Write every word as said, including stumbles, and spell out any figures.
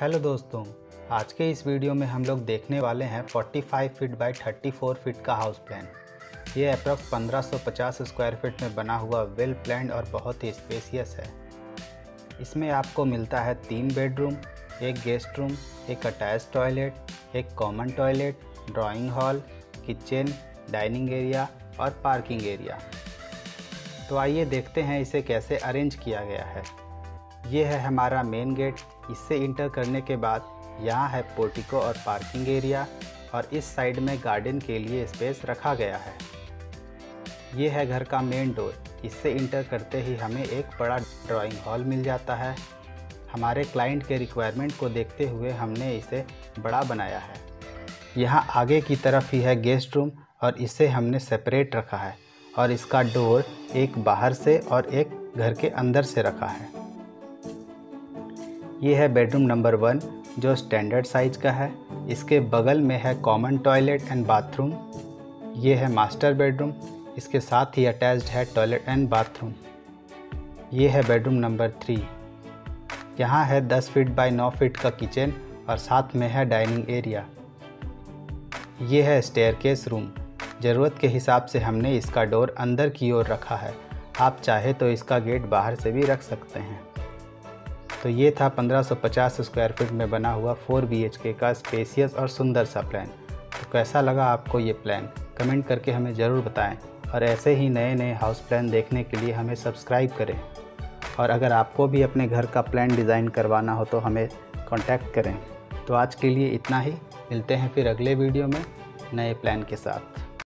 Hello दोस्तों, आज के इस वीडियो में हम लोग देखने वाले हैं पैंतालीस फीट बाय चौंतीस फीट का हाउस प्लान। ये अप्रॉक्स पंद्रह सौ पचास स्क्वायर फीट में बना हुआ वेल प्लान्ड और बहुत ही स्पेसियस है। इसमें आपको मिलता है तीन बेडरूम, एक गेस्ट रूम, एक अटैच टॉयलेट, एक common toilet, drawing hall, kitchen, dining area और पार्किंग एरिया। तो आइए देखते हैं इसे कैसे अरेंज किया गया है। ये है हमारा मेन गेट। इससे इंटर करने के बाद यहाँ है पोर्टिको और पार्किंग एरिया, और इस साइड में गार्डन के लिए स्पेस रखा गया है। ये है घर का मेन डोर। इससे इंटर करते ही हमें एक बड़ा ड्राइंग हॉल मिल जाता है। हमारे क्लाइंट के रिक्वायरमेंट को देखते हुए हमने इसे बड़ा बनाया है। यहाँ आगे की तरफ ही है गेस्ट रूम, और इसे हमने सेपरेट रखा है, और इसका डोर एक बाहर से और एक घर के अंदर से रखा है। ये है बेडरूम नंबर वन, जो स्टैंडर्ड साइज का है। इसके बगल में है कॉमन टॉयलेट एंड बाथरूम। ये है मास्टर बेडरूम। इसके साथ ही अटैच्ड है टॉयलेट एंड बाथरूम। ये है बेडरूम नंबर थ्री। यहाँ है दस फीट बाय नौ फीट का किचन, और साथ में है डाइनिंग एरिया। ये है स्टेयरकेस रूम। ज़रूरत के हिसाब से हमने इसका डोर अंदर की ओर रखा है। आप चाहे तो इसका गेट बाहर से भी रख सकते हैं। तो ये था पंद्रह सौ पचास स्क्वायर फीट में बना हुआ फोर बी एच के का स्पेसियस और सुंदर सा प्लान। तो कैसा लगा आपको ये प्लान, कमेंट करके हमें ज़रूर बताएं। और ऐसे ही नए नए हाउस प्लान देखने के लिए हमें सब्सक्राइब करें। और अगर आपको भी अपने घर का प्लान डिज़ाइन करवाना हो तो हमें कॉन्टैक्ट करें। तो आज के लिए इतना ही। मिलते हैं फिर अगले वीडियो में नए प्लान के साथ।